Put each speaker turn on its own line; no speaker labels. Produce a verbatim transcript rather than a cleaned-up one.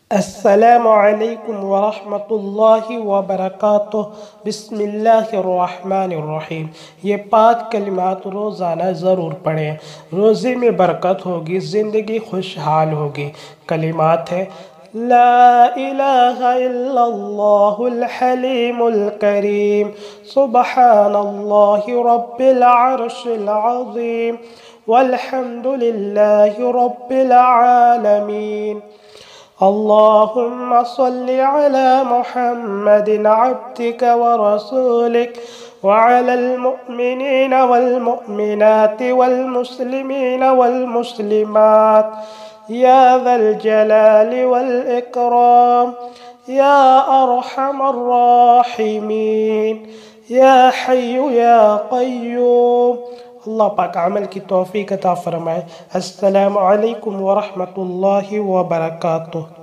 अस्सलामु अलैकुम वरहमतुल्लाहि वबरकातुह। बिस्मिल्लाहिर्रहमानिर्रहीम। ये पाक कलिमात रोज़ाना ज़रूर पढ़ें। रोज़े में बरकत होगी, ज़िंदगी खुशहाल होगी। कलिमात है ला इलाहा इल्लल्लाहुल हलीमुल करीम, सुब्हानल्लाहि रब्बिल अर्शिल अज़ीम, वल्हम्दुलिल्लाहि रब्बिल आलमीन। अल्लाहुम्मा सल्लि अला मुहम्मदिन अब्दिक व रसूलिक व अलल मुअ्मिनीन वल मुअ्मिनाति वल मुस्लिमीन वल मुस्लिमात या ज़ल जलालि वल इकराम या अरहमर राहिमीन या हय्यु या क़य्यूम। अल्लाह पाक अमल की तौफीक अता फरमाए। अस्सलामु अलैकुम व रहमतुल्लाहि व बरकातुहू।